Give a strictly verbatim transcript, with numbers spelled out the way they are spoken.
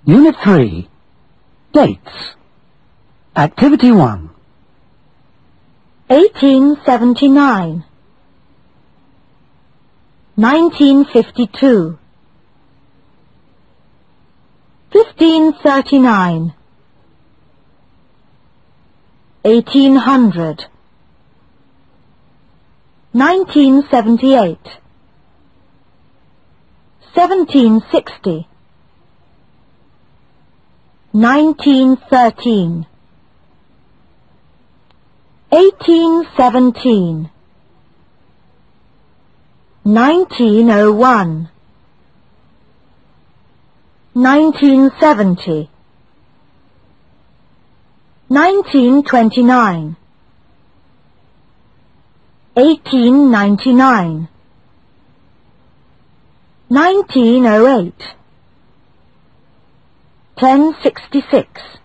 Unit three. Dates. Activity one. eighteen seventy-nine, nineteen fifty-two, fifteen thirty-nine, eighteen hundred, nineteen seventy-eight, seventeen sixty, nineteen thirteen, eighteen seventeen, nineteen oh one, nineteen seventy, nineteen twenty-nine, eighteen ninety-nine, nineteen oh eight, ten sixty-six.